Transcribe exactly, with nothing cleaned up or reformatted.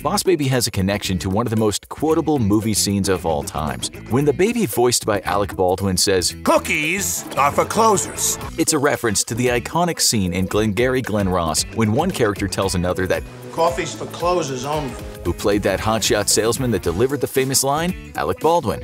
Boss Baby has a connection to one of the most quotable movie scenes of all times. When the baby voiced by Alec Baldwin says, "Cookies are for closers," it's a reference to the iconic scene in Glengarry Glen Ross when one character tells another that "Coffee's for closers only." Who played that hotshot salesman that delivered the famous line? Alec Baldwin.